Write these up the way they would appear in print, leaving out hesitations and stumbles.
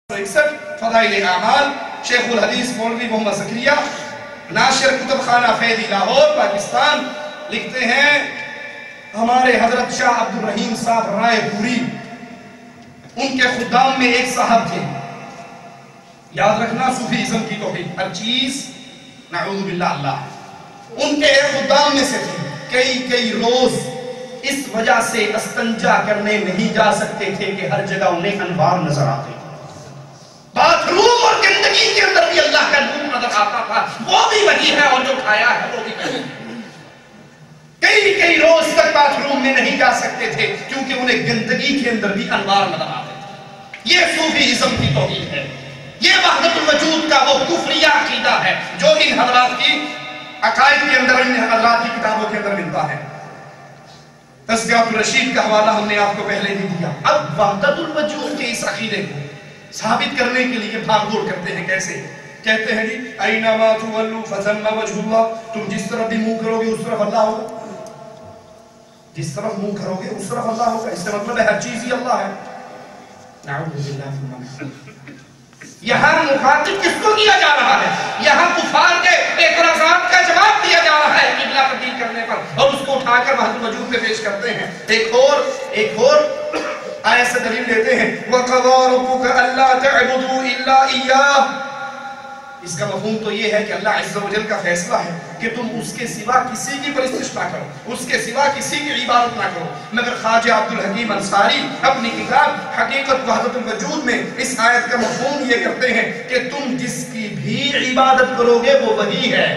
61 فضائل اعمال شیخ الحدیث مولوی محمد زکریا ناشر کتب خانہ فیضی لاہور پاکستان لکھتے ہیں ہمارے حضرت شاہ عبد الرحیم صاحب رائے پوری ان کے خدام میں ایک صاحب تھے. یاد رکھنا صوفی ازم کی توحید ہر چیز نعوذ باللہ اللہ. ان کے ایک خدام میں سے تھے کئی روز اس وجہ سے استنجا کرنے نہیں جا سکتے تھے کہ ہر جگہ انہیں انوار نظر آتے. باتھ روم اور گندگی کے اندر بھی اللہ کا نور نظر آتا تھا. وہ بھی وہی ہے اور جو کھایا ہے وہ بھی وہی ہے. کئی روز تک باتھ روم میں نہیں جا سکتے تھے کیونکہ انہیں گندگی کے اندر بھی انوار نظر آتے تھے. یہ صوفی ازم کی توحید ہے. یہ وحدت الوجود کا وہ کفریہ عقیدہ ہے جو ان حضرات کی عقائد کے اندر ان حضرات کی کتابوں کے اندر ملتا ہے. تذکرۃ الرشید کا حوالہ ہم نے آپ کو پہلے ہی دیا. اب وحدت الوجود کے اس عقیدے کو ثابت کرنے کے لیے بھاگ دوڑ کرتے ہیں. کیسے کہتے ہیں جی اینما تولوا فثم وجہ اللہ. تم جس طرف بھی منہ کرو گے اس طرف اللہ ہوگا. جس طرف منہ کرو گے اس طرف اللہ ہوگا. اس کا مطلب ہے ہر چیز ہی اللہ ہے. نعوذ باللہ. یہاں مخاطب کس کو کیا جا رہا ہے؟ یہاں کفار کے اعتراضات کا جواب دیا جا رہا ہے قبلہ تبدیل کرنے پر اور اس کو اٹھا کر وحدت الوجود میں پیش کرتے ہیں. ایک اور آیت سے دلیل لیتے ہیں وَقَضَىٰ رَبُّكَ أَلَّا تَعْبُدُوا إِلَّا إِيَّاهُ. اس کا مفہوم تو یہ ہے کہ اللہ عز و جل کا فیصلہ ہے کہ تم اس کے سوا کسی کی پرستش نہ کرو, اس کے سوا کسی کی عبادت نہ کرو. مگر خواجہ عبد الحکیم انصاری اپنی کتاب حقیقت وحدت الوجود میں اس آیت کا مفہوم یہ کرتے ہیں کہ تم جس کی بھی عبادت کرو گے وہ وہی ہے.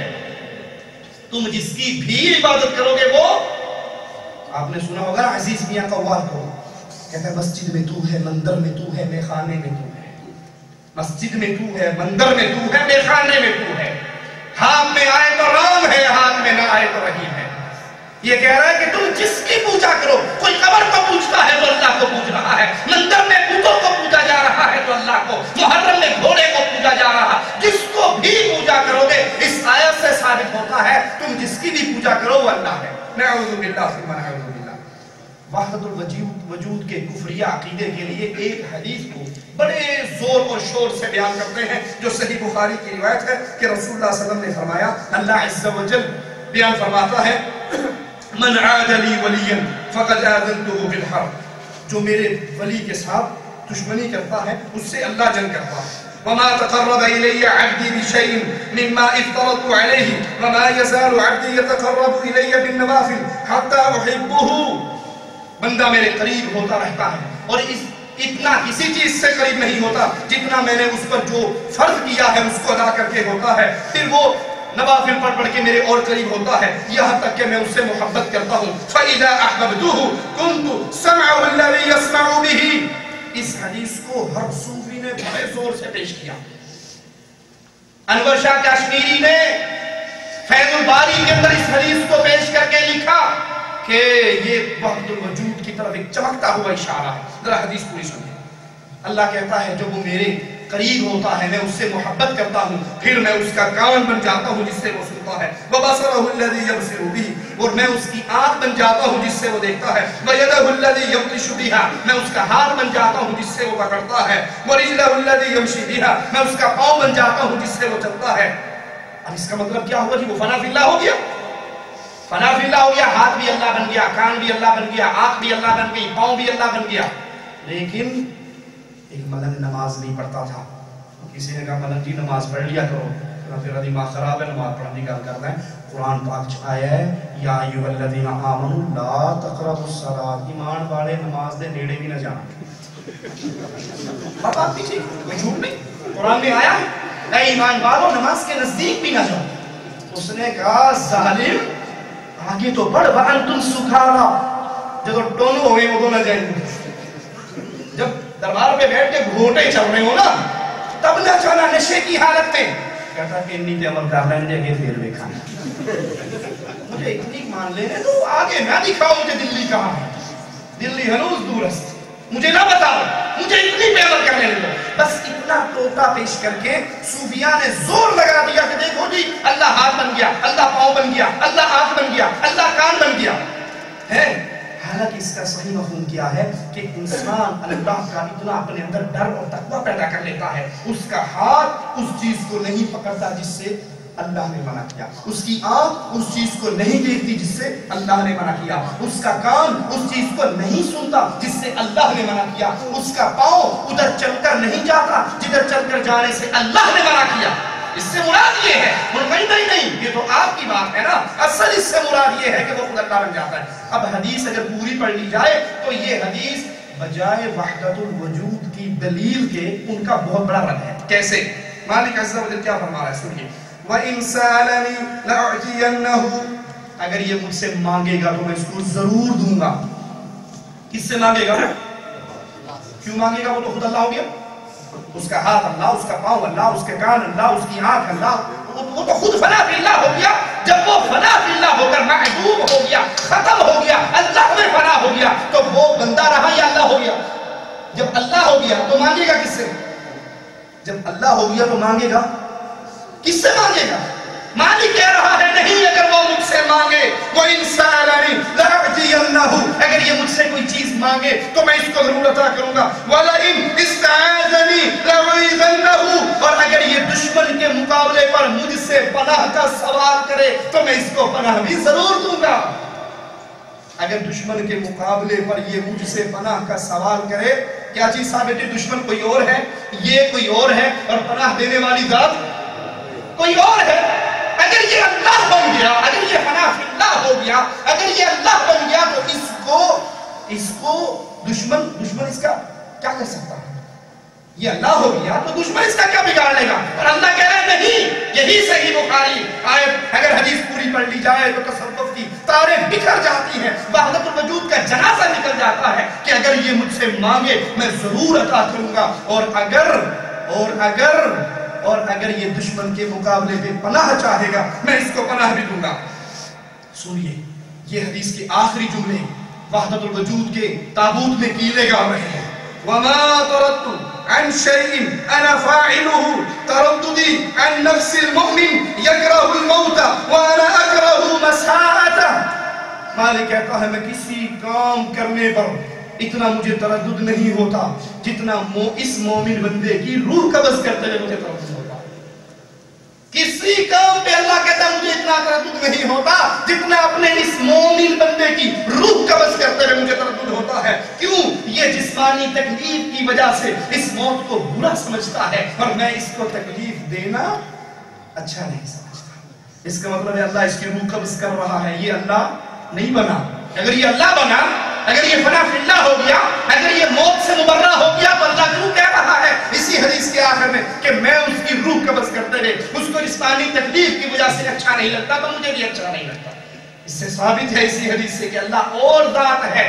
تم جس کی بھی عبادت کرو گے وہ, آپ نے سنا ہوگا عزیز میاں قوال کو کہتا ہے مسجد میں تو ہے, مندر میں تو ہے, میخانے میں تو ہے. مسجد میں تو ہے, مندر میں تو ہے, میخانے میں تو ہے. ہاتھ میں آئے تو رام ہے, ہاتھ میں نہ آئے تو رحیم ہے. یہ کہہ رہا ہے کہ تم جس کی پوجا کرو. کوئی قبر کو پوجتا ہے تو اللہ کو پوج رہا ہے, مندر میں بتوں کو پوجا جا رہا ہے تو اللہ کو, محرم میں گھوڑے کو پوجا جا رہا ہے. جس کو بھی پوجا کرو گے اس آیت سے ثابت ہوتا ہے تم جس کی بھی پوجا کرو وہ اللہ ہے. نعوذ باللہ ثم نعوذ باللہ. وحدت الوجود کے کفریہ عقیدے کے لیے ایک حدیث کو بڑے زور اور شور سے بیان کرتے ہیں جو صحیح بخاری کی روایت ہے کہ رسول اللہ صلی اللہ علیہ وسلم نے فرمایا, اللہ عز و جل بیان فرماتا ہے من عاد لی ولیا فقد آذنته بالحرب. جو میرے ولی کے ساتھ دشمنی کرتا ہے اس سے اللہ جنگ کرتا ہے. وما تقرب إلي عبدي بشيء مما افترضت عليه وما يزال عبدي يتقرب إلي بالنوافل حتى أحبه. بندہ میرے قریب ہوتا رہتا ہے اور اتنا کسی چیز سے قریب نہیں ہوتا جتنا میں نے اس پر جو فرض کیا ہے اس کو ادا کر کے ہوتا ہے. پھر وہ نوافل پڑھ کے میرے اور قریب ہوتا ہے یہاں تک کہ میں اس سے محبت کرتا ہوں. فَإِذَا أَحْبَبْتُهُ كُنْتُ سَمْعُهُ الَّذِي يَسْمَعُ بِهِ. اس حدیث کو ہر صوفی نے بڑے زور سے پیش کیا. انور شاہ کشمیری نے فیض الباری کے اندر اس حدیث کو پیش کر کے لکھا کہ یہ وحدت الوجود کی طرف ایک چمکتا ہوا اشارہ ہے. ذرا حدیث پوری سنیے. اللہ کہتا ہے جب وہ میرے قریب ہوتا ہے میں اس سے محبت کرتا ہوں پھر میں اس کا کان بن جاتا ہوں جس سے وہ سنتا ہے. وَبَصَرَهُ الَّذِي يَبْصِرُ بِهِ. اور میں اس کی آنکھ بن جاتا ہوں جس سے وہ دیکھتا ہے. وَيَدَهُ الَّذِي يَبْطِشُ بِهَا. میں اس کا ہاتھ بن جاتا ہوں جس سے وہ پکڑتا ہے. وَرِجْلَهُ الَّذِي يَمْشِي بِهَا. میں اس کا پاؤں بن جاتا ہوں جس سے وہ چلتا ہے. اب اس کا مطلب کیا ہوا جی؟ وہ فنا فی اللہ ہو گیا. فنا فی اللہ ہو گیا, ہاتھ بھی اللہ بن گیا, کان بھی اللہ بن گیا, آنکھ بھی اللہ بن گئی, پاؤں بھی اللہ بن گیا. لیکن ایک ملنگ نماز نہیں پڑھتا تھا. کسی نے کہا ملنگ جی نماز پڑھ لیا کرو, پھر دماغ خراب ہے نماز پڑھنے کا کرنا ہے. قرآن پاک آیا ہے یا ایھا الذین آمنوا لا تقربوا الصلاۃ. ایمان والے نماز دے نیڑے بھی نہ جانا. بات پیچھے کوئی جھوٹ نہیں, قرآن میں آیا ہے اے ایمان والو نماز کے نزدیک بھی نہ جاؤ. اس نے کہا ظالم آگے تو بڑھ وَأَنْتُمْ سُكَارَىٰ. جب ٹونو ہوئے وہ نہ جائیں گے. جب دربار پہ بیٹھ کے گھوٹے چل رہے ہو نا تب نہ چانا نشے کی حالت میں. کہتا کہ انی تے عمل کر لیں گے پھر دیکھا مجھے اتنی مان لینے تو آگے نہ دکھاؤ مجھے دلی کہاں ہے. دلی ہنوز دور است, مجھے نہ بتاؤ, مجھے اتنی پہ عمل کرنے دو. بس اتنا ٹوٹا پیش کر کے صوفیاء نے زور لگا دیا کہ دیکھو جی اللہ ہاتھ بن گیا, اللہ پاؤں بن گیا, اللہ آنکھ بن گیا, اللہ کان بن گیا. حالانکہ اس کا صحیح مفہوم کیا ہے کہ انسان اللہ کا اتنا اپنے اندر ڈر اور تقوی پیدا کر لیتا ہے، اس کا ہاتھ اس چیز کو نہیں پکڑتا جس سے اللہ نے منع کیا، اس کی آنکھ اس چیز کو نہیں دیکھتی جس سے اللہ نے منع کیا، اس کا کان اس چیز کو نہیں سنتا جس سے اللہ نے منع کیا، اس کا پاؤں ادھر چل کر نہیں جاتا جدھر چل کر جانے سے اللہ نے منع کیا۔ اس سے مراد یہ ہے، نہیں یہ تو آپ کی بات ہے نا، اصل اس سے مراد یہ ہے کہ وہ خود اللہ بن جاتا ہے۔ اب حدیث اگر پوری پڑھ لی جائے تو یہ حدیث بجائے وحدت الوجود کی دلیل کے ان کا بہت بڑا رد ہے۔ کیسے؟ مالک عز و جل کیا فرما رہا ہے، سنیے، وَإِن سَأَلَنِي لَأُعْطِيَنَّهُ، اگر یہ مجھ سے مانگے گا تو میں اس کو ضرور دوں گا۔ کس سے مانگے گا؟ کیوں مانگے گا؟ وہ تو خود اللہ ہو گیا، اس کا ہاتھ اللہ، اس کا پاؤں اللہ، اس کے کان اللہ، اس کی آنکھ اللہ، وہ تو خود فنا فی اللہ ہو گیا۔ جب وہ فنا فی اللہ ہو کر محبوب ہو گیا، ختم ہو گیا، اللہ میں فنا ہو گیا، تو وہ بندہ رہا یا اللہ ہو گیا؟ جب اللہ ہو گیا تو مانگے گا کس سے؟ جب اللہ ہو گیا تو مانگے گا کس سے؟ مانگے گا مالک کہہ رہا ہے نہیں، اگر وہ مجھ سے مانگے، وہ انسانانی لَأُعْطِيَنَّهُ، اگر یہ مجھ سے کوئی چیز مانگے تو میں اس کو ضرور عطا کروں گا، وَلَئِنْ اسْتَعَاذَنِي لَأُعِيذَنَّهُ، اور اگر یہ دشمن کے مقابلے پر مجھ سے پناہ کا سوال کرے تو میں اس کو پناہ بھی ضرور دوں گا۔ اگر دشمن کے مقابلے پر یہ مجھ سے پناہ کا سوال کرے، کیا چیز ثابت ہے؟ دشمن کوئی اور ہے، یہ کوئی اور ہے، اور پناہ دینے والی ذات کوئی اور ہے۔ اگر یہ اللہ بن گیا، اگر یہ فنا فی اللہ ہو گیا، اگر یہ اللہ بن گیا تو اس کو دشمن اس کا کیا کر سکتا ہے؟ یہ اللہ ہو گیا تو دشمن اس کا کیا بگاڑ لے گا؟ اور اللہ کہہ رہا ہے نہیں، یہی صحیح بخاری آیت اگر حدیث پوری پڑھ لی جائے تو تصوف کی تاریں بکھر جاتی ہیں، وحدت الوجود کا جنازہ نکل جاتا ہے کہ اگر یہ مجھ سے مانگے میں ضرور عطا کروں گا، اور اگر یہ دشمن کے مقابلے میں پناہ چاہے گا میں اس کو پناہ بھی دوں گا۔ سنیے، یہ حدیث کے آخری جملے وحدت الوجود کے تابوت میں کیلے گا رہے ہیں، وَمَا تَرَدْتُ عَنْ شَيْءٍ أَنَا فَاعِلُهُ تَرَدُّدِي عَنْ نَفْسِ الْمُؤْمِنِ يَكْرَهُ الْمَوْتَ وَأَنَا أَكْرَهُ مَسَاءَتَهُ، مالک کہتا ہے میں کسی کام کرنے پر اتنا مجھے تردد نہیں ہوتا جتنا اس مومن بندے کی روح قبض کرتے ہوئے مجھے تردد ہوتا۔ کسی کام پہ اللہ کہتا ہے مجھے اتنا تردد نہیں ہوتا جتنا اپنے اس مومن بندے کی روح قبض کرتے ہوئے مجھے تردد ہوتا ہے۔ کیوں؟ یہ جسمانی تکلیف کی وجہ سے اس موت کو برا سمجھتا ہے اور میں اس کو تکلیف دینا اچھا نہیں سمجھتا۔ اس کا مطلب ہے اللہ اس کی روح قبض کر رہا ہے، یہ اللہ نہیں بنا۔ اگر یہ اللہ بنا، اگر یہ فنا فی اللہ ہو گیا، اگر یہ موت سے مبرہ ہو گیا تو اللہ کیوں کہہ رہا ہے اسی حدیث کے آخر میں کہ میں اس کی روح قبض کرتے رہے، اس کو جسمانی تکلیف کی وجہ سے اچھا نہیں لگتا تو مجھے بھی اچھا نہیں لگتا۔ اس سے ثابت ہے اسی حدیث سے کہ اللہ اور ذات ہے،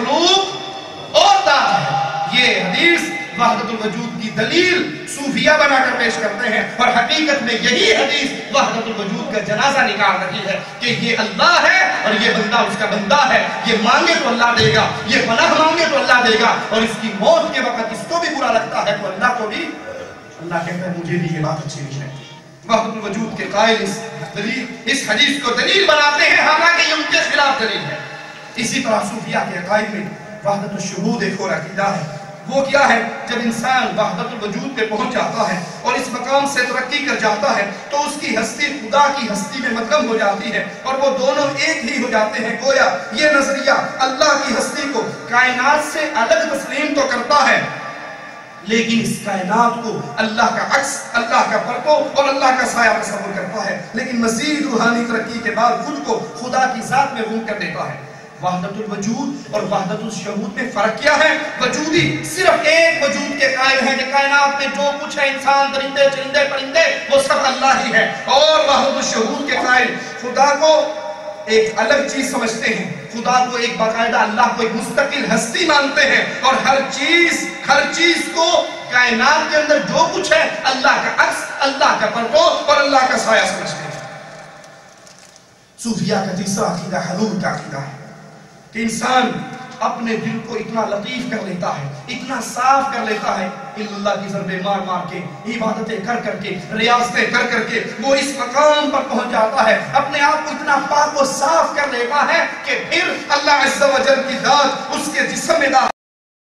مخلوق اور ذات ہے۔ یہ حدیث وحدت الوجود کی دلیل صوفیہ بنا کر پیش کرتے ہیں، اور حقیقت میں یہی حدیث وحدت الوجود کا جنازہ نکال رہی ہے کہ یہ اللہ ہے اور یہ بندہ اس کا بندہ ہے، یہ مانگے تو اللہ دے گا، یہ پناہ مانگے تو اللہ دے گا، اور اس کی موت کے وقت اس کو بھی برا لگتا ہے تو اللہ کو بھی، اللہ کہتا ہے مجھے بھی یہ بات اچھی نہیں لگتی۔ وحدت الوجود کے قائل اس حدیث کو دلیل بناتے ہیں، حالانکہ یہ ان کے خلاف دلیل ہے۔ اسی طرح صوفیہ کے عقائد میں وحدت الشہود ایک اور عقیدہ ہے۔ وہ کیا ہے؟ جب انسان وحدت الوجود پہ پہنچ جاتا ہے اور اس مقام سے ترقی کر جاتا ہے تو اس کی ہستی خدا کی ہستی میں مدغم ہو جاتی ہے اور وہ دونوں ایک ہی ہو جاتے ہیں۔ گویا یہ نظریہ اللہ کی ہستی کو کائنات سے الگ تسلیم تو کرتا ہے، لیکن اس کائنات کو اللہ کا عکس، اللہ کا پرتو اور اللہ کا سایہ تصور کرتا ہے، لیکن مزید روحانی ترقی کے بعد خود کو خدا کی ذات میں گم کر دیتا ہے۔ وحدت الوجود اور وحدت الشہود میں فرق کیا ہے؟ وجودی صرف ایک وجود کے قائل ہیں کہ کائنات میں جو کچھ ہے، انسان، درندے، چرندے، پرندے، وہ سب اللہ ہی ہے، اور وحدت الشہود کے قائل خدا کو ایک الگ چیز سمجھتے ہیں، خدا کو ایک باقاعدہ اللہ کو ایک مستقل ہستی مانتے ہیں، اور ہر چیز کو کائنات کے اندر جو کچھ ہے اللہ کا عکس، اللہ کا پرتو اور اللہ کا سایہ سمجھتے ہیں۔ صوفیہ کا تیسرا عقیدہ حلول کا عقیدہ ہے کہ انسان اپنے دل کو اتنا لطیف کر لیتا ہے، اتنا صاف کر لیتا ہے، اللہ کی ضربیں مار مار کے، عبادتیں کر کر کے، ریاضتیں کر کر کے وہ اس مقام پر پہنچ جاتا ہے، اپنے آپ کو اتنا پاک و صاف کر لیتا ہے کہ پھر اللہ عز و جل کی ذات اس کے جسم میں